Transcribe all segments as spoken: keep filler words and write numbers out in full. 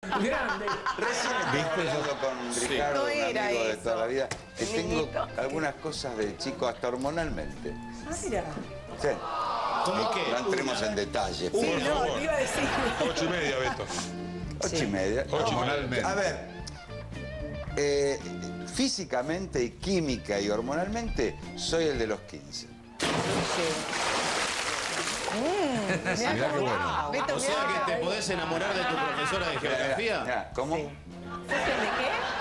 Grande. Recién estaba hablando con Ricardo, No un era amigo de eso. toda la vida, que El tengo niñito. algunas cosas de chico, hasta hormonalmente. Ah, mira. Sí. ¿Cómo qué? No entremos en detalles. Sí, pero- no, favor. te iba a decir. Ocho y media, Beto. Ocho y media. Hormonalmente. A ver, eh, físicamente y química y hormonalmente soy el de los quince. Mirá qué bueno. Beto, O sea mirá. que te podés enamorar de tu profesora de geografía. Mirá, ¿cómo? Sí. ¿Sos el de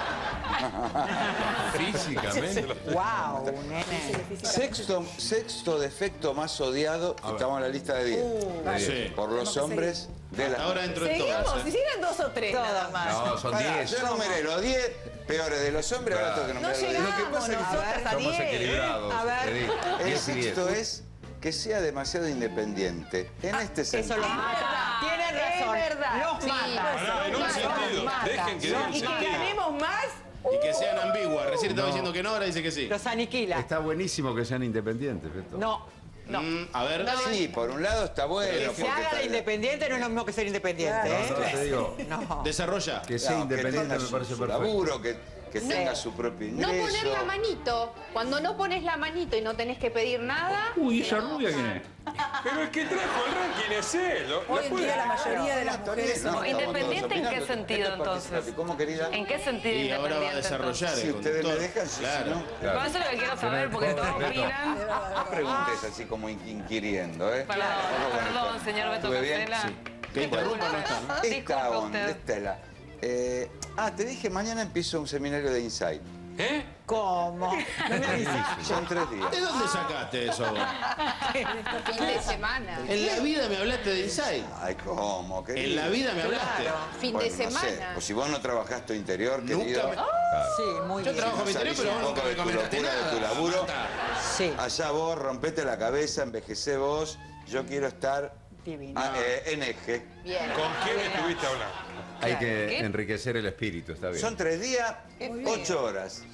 Físicamente. qué? Wow, nene. Sexto, sexto defecto más odiado, estamos en la lista de diez. Sí. Por los hombres de la... Ahora dentro de Seguimos, todas. si ¿eh? eran dos o tres nada más. No, son Pará, diez. yo numeré los diez peores de los hombres, ahora tengo que No numerar los diez. llegamos Lo que pasa es que nosotras a Somos diez. equilibrados. A ver. Edith. el diez y diez. sexto es que sea demasiado independiente. En este Eso sentido. los mata. Tienen razón. Es verdad. Los Sí. mata. Pará, en un Los sentido. mata. Dejen que diga un Y que sentido. ganemos más, Y que sean ambiguas. Recién estaba diciendo que no, ahora dice que sí. los aniquila. Está buenísimo que sean independientes, Beto. No. Mm, a ver. Sí, por un lado está bueno. Que se porque haga está- de independiente no es lo mismo que ser independiente, No, ¿eh? no, te digo, No. Desarrolla. que sea Claro, que independiente tenga me su- parece su perfecto. laburo, que, que tenga su propio No ingreso. poner la manito. Cuando no pones la manito y no tenés que pedir nada. Uy, se ¿esa enojan. rubia quién es? Pero el que trajo el ranking es él. ¿no? Hoy en día la mayoría de las Está mujeres bien, no, son... estamos ¿Independiente todos en qué opinando. sentido, Esto es entonces? participativo. ¿Cómo, querida? ¿En qué sentido Y ahora va a independiente, desarrollar entonces? Si el ustedes me conductor. dejan, sí, Claro. si no... Claro. Por eso es lo que quiero saber, porque todos opinan. No preguntes así como in- inquiriendo, ¿eh? Perdón, Ojo con perdón, esto. señor Beto ¿Estuve bien? Castela. Sí. Que interrumpa no está, ¿no? Esta Disculpe onda, usted. esta es la... Eh, ah, te dije, mañana empiezo un seminario de Insight. ¿Eh? ¿Cómo? No me avisaste. Son tres días. ¿De dónde sacaste eso vos? Fin de semana. En la vida me hablaste de Insight. Ay, ¿cómo, querido? En la vida me hablaste. Claro. Fin Bueno, de no sé, semana. pues si vos no trabajás tu interior, querido... Nunca me... Sí, muy Yo bien. trabajo no mi interior, salís pero un vos nunca poco me de tu comentaste locura, nada. de tu laburo. Marta. Sí, Allá vos, rompete la cabeza, envejecé vos, yo quiero estar divino. ah, eh, en eje. Bien. ¿Con quién estuviste hablando? Hay que ¿Qué? enriquecer el espíritu, está bien. Son tres días, ocho horas.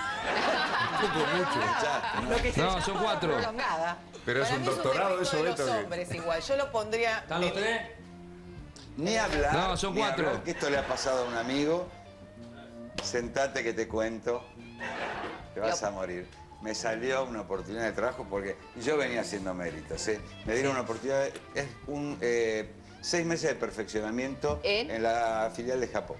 Ya. Lo que se No, llama son cuatro. prolongada. Pero es Para un mí doctorado un eso, defecto de Beto. los que- hombres igual. Yo lo pondría... ¿Están los tres? Ni hablar. No, son ni cuatro. hablar, que esto le ha pasado a un amigo. Sentate que te cuento. Te vas a morir. Me salió una oportunidad de trabajo porque yo venía haciendo méritos. ¿eh? Me dieron una oportunidad, es un eh, seis meses de perfeccionamiento ¿En? en la filial de Japón.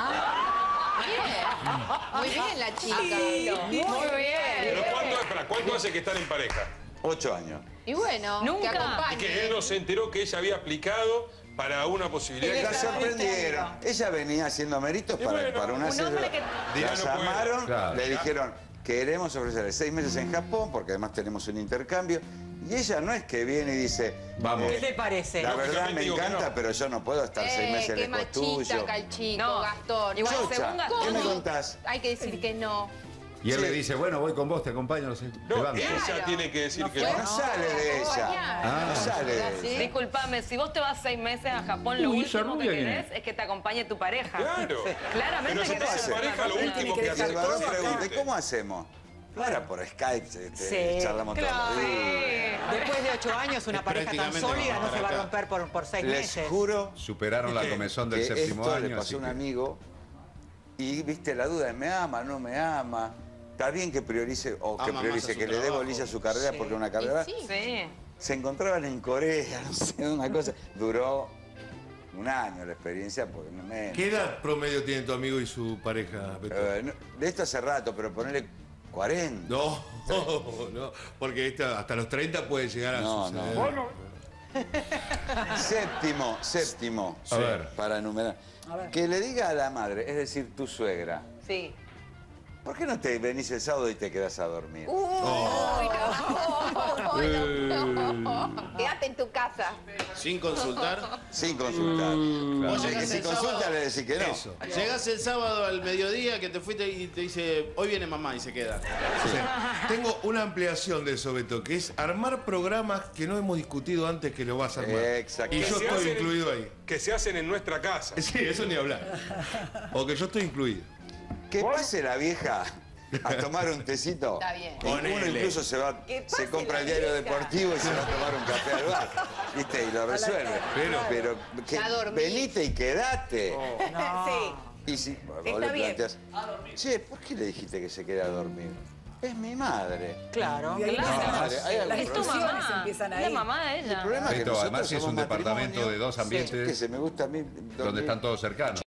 Bien. Muy bien la chica. Muy bien. ¿Pero cuánto, espera, ¿cuánto hace que están en pareja? Ocho años. Y bueno, Nunca. que Y acompañe. que él no se enteró que ella había aplicado para una posibilidad. La que- sorprendieron. Ella venía haciendo méritos Y para, bueno, para una un hombre que- Dirá, La no puedo. llamaron, Claro. le dijeron, queremos ofrecerle seis meses en Japón, porque además tenemos un intercambio. Y ella no es que viene y dice, Vamos. eh, ¿Qué te parece? la verdad Lógicamente me digo que encanta, no. pero yo no puedo estar seis Eh, meses qué lejos machista, tuyo. Calchito, No, Gastón. igual No, según Chocha, Gastón, ¿qué me todo contás? hay que decir que no. Y él Sí. le dice, bueno, voy con vos, te acompaño, no sé. No, te banco. ella Claro. tiene que decir que fue. no. No sale de ella. Ah. No sale de ¿Sí? ella. Disculpame, si vos te vas seis meses a Japón, lo Uy, esa último que rubia, ¿quién querés es? es que te acompañe tu pareja. Claro. Claramente Pero si querés estás en una pareja, lo persona. último que que Y haces el varón es pregunta, sacarte. ¿cómo hacemos? Ahora por Skype este, Sí. charlamos todos Claro. los días. Después de ocho años, una Es pareja tan prácticamente sólida como no se estar va a acá. romper por, por seis Les meses. juro Superaron la comezón del que séptimo esto año. le así pasó a un que- amigo y viste la duda de me ama, no me ama. Está bien que priorice, o que Ama más priorice, a su que le dé trabajo. bolilla a su carrera porque es una carrera. Y sí. Sí. Se encontraban en Corea, no sé, una cosa. Duró un año la experiencia, porque no me. ¿Qué edad promedio tiene tu amigo y su pareja, Beto? Eh, no, de esto hace rato, pero ponerle cuarenta. No, no, porque esta- hasta los treinta puede llegar a No, suceder. no. Séptimo, séptimo. A ver. Para enumerar. Que le diga a la madre, es decir, tu suegra, Sí. ¿por qué no te venís el sábado y te quedás a dormir? Uy, no. No, no. Quédate en tu casa. Sin consultar. Sin consultar. Vos O sea, que llegás si el consulta sábado- le decís que no. Eso. Llegás el sábado al mediodía que te fuiste y te dice, hoy viene mamá y se queda. O sea, tengo una ampliación de eso, Beto, que es armar programas que no hemos discutido antes que lo vas a armar. Exacto. Y Que yo se estoy hacen- incluido ahí. Que se hacen en nuestra casa. Sí, eso ni hablar. O que yo estoy incluido. Que pase la vieja a tomar un tecito. Está bien. Y uno Ponele. incluso se va, Que se pase compra la el diario vieja. deportivo y se va a tomar un café al bar. ¿Viste? Y lo resuelve. Pero- Pero que Ya dormí. venite y quedate. No. Sí. Y si vos Está le bien. planteás, che, ¿por qué le dijiste que se quede a dormir? Es mi madre. Claro. Y ahí Claro. empiezan No, las- hay algún las Es tu problema. discusiones mamá. empiezan Es la ahí. mamá de El ella. problema es que Esto, nosotros además, si es somos un departamento matrimonio, de dos sí, ambientes que se me gusta a mí dormir. donde están todos cercanos.